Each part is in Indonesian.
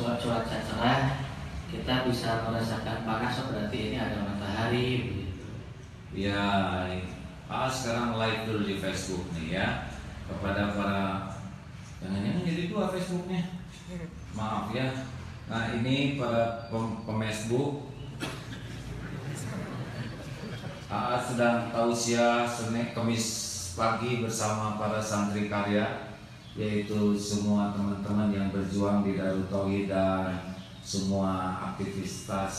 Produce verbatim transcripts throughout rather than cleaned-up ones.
cuaca cerah, kita bisa merasakan panas, berarti ini ada matahari begitu. Ya, ah sekarang live dulu di Facebook nih ya. Kepada para, jangan-jangan jadi dua Facebooknya, maaf ya. Nah ini para pem pemesbuk, A A sedang tausiah Senin Kamis pagi bersama para santri karya, yaitu semua teman-teman yang berjuang di Darut Tauhid dan semua aktivitas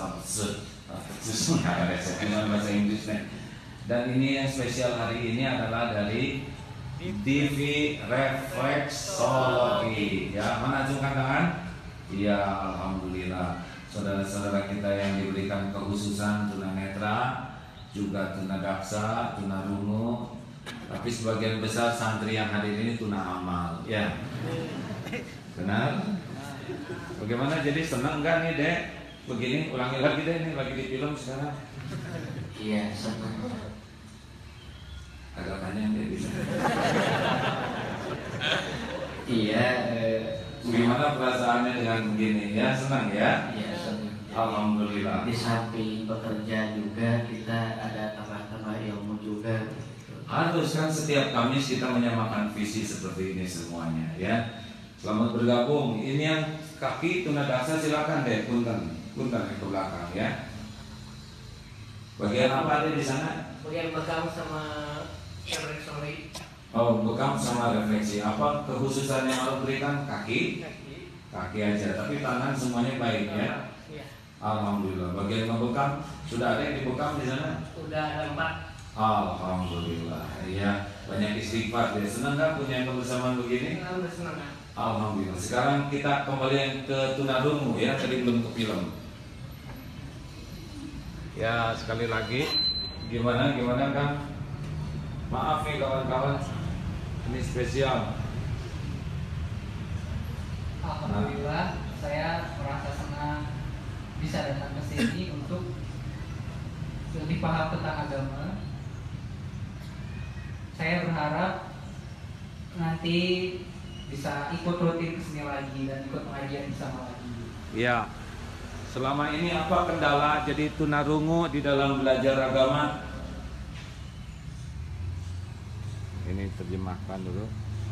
bahasa Inggrisnya. Dan ini yang spesial hari ini adalah dari T V Refleksologi. Ya, mana acungkan tangan? Iya, alhamdulillah. Saudara-saudara kita yang diberikan kekhususan tunanetra, juga tunadaksa, tunarungu, tapi sebagian besar santri yang hadir ini tuna amal. Ya, benar? Bagaimana, jadi senang nggak nih Dek? Begini, ulangi lagi deh, ini lagi di film sekarang. Iya, senang. Agak panjang deh bisa. Iya. Eh, Gimana perasaannya dengan begini? Ya senang ya? Iya, senang. Alhamdulillah. Di samping bekerja juga kita ada tambah-tambah ilmu juga. Harus kan setiap Kamis kita menyamakan visi seperti ini semuanya ya. Selamat bergabung. Ini yang kaki tunadaksa silakan deh, punten, punten ke belakang ya. Bagian apa ada di sana? Bagian bekam sama refleksi. Oh, bekam sama refleksi. Apa kekhususan yang Allah berikan? Kaki, Kaki. kaki aja. Tapi tangan semuanya baik ya. Iya. Alhamdulillah. Bagian ngebekam sudah ada yang dibekam di sana? Udah ada empat. Alhamdulillah. Ya, banyak istighfar. Ya, senang nggak punya kebersamaan begini? Udah senang. Alhamdulillah. Sekarang kita kembali ke tunarungu ya, tadi belum ke film. Ya, sekali lagi. Gimana, gimana Kang? Maaf nih kawan-kawan, ini spesial. Alhamdulillah, saya merasa senang bisa datang ke sini untuk lebih paham tentang agama. Saya berharap nanti bisa ikut rutin ke sini lagi dan ikut pengajian bersama lagi. Ya. Selama ini apa kendala jadi tunarungu di dalam belajar agama? Ini terjemahkan dulu.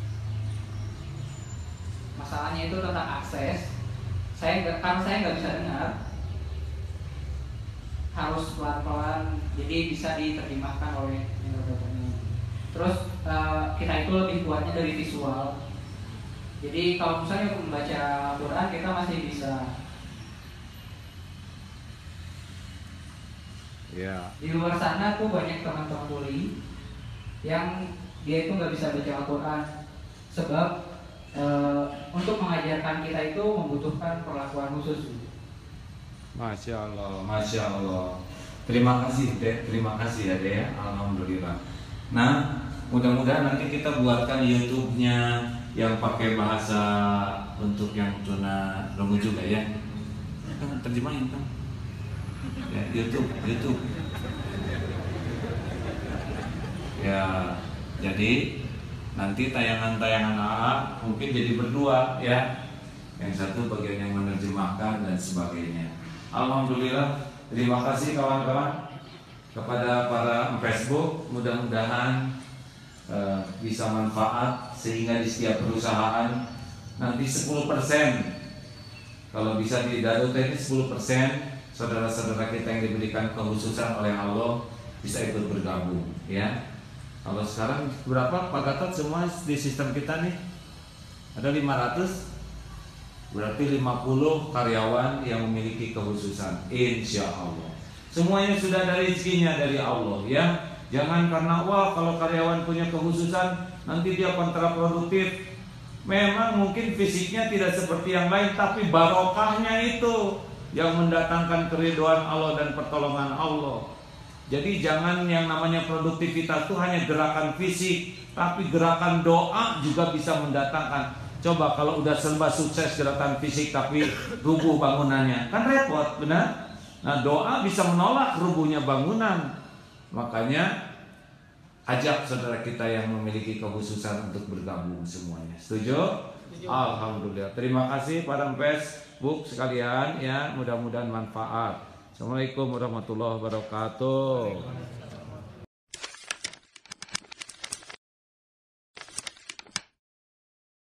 Masalahnya itu tentang akses. Saya nggak, karena saya nggak bisa dengar, harus pelan-pelan, jadi bisa diterjemahkan oleh dengar-dengarnya. Terus uh, kita itu lebih kuatnya dari visual. Jadi kalau misalnya membaca Quran kita masih bisa. Ya. Di luar sana tuh banyak teman-teman tuli yang dia itu nggak bisa baca Al-Quran sebab e, untuk mengajarkan kita itu membutuhkan perlakuan khusus. Masya Allah, Masya Allah. Terima kasih Dek, terima kasih ya Dek ya. Alhamdulillah. Nah, mudah-mudahan nanti kita buatkan YouTube-nya yang pakai bahasa untuk yang tunarungu juga ya. Kan terjemahin kan? Ya, YouTube, YouTube. Ya, jadi nanti tayangan-tayangan A A mungkin jadi berdua ya. Yang satu bagian yang menerjemahkan dan sebagainya. Alhamdulillah, terima kasih kawan-kawan kepada para Facebook. Mudah-mudahan uh, bisa manfaat sehingga di setiap perusahaan nanti sepuluh persen, kalau bisa di Darut ini sepuluh persen saudara-saudara kita yang diberikan kekhususan oleh Allah bisa ikut bergabung ya. Kalau sekarang berapa Pak Gatot semua di sistem kita nih? Ada lima ratus. Berarti lima puluh karyawan yang memiliki kekhususan. Insya Allah semuanya sudah dari rezekinya dari Allah ya. Jangan karena wah kalau karyawan punya kekhususan nanti dia kontraproduktif. Memang mungkin fisiknya tidak seperti yang lain, tapi barokahnya itu yang mendatangkan keridhaan Allah dan pertolongan Allah. Jadi jangan yang namanya produktivitas itu hanya gerakan fisik, tapi gerakan doa juga bisa mendatangkan. Coba kalau udah serba sukses gerakan fisik tapi rubuh bangunannya, kan repot, benar? Nah, doa bisa menolak rubuhnya bangunan. Makanya ajak saudara kita yang memiliki kekhususan untuk bergabung semuanya. Setuju? Alhamdulillah. Terima kasih para Facebook sekalian ya, mudah-mudahan manfaat. Assalamualaikum warahmatullahi wabarakatuh.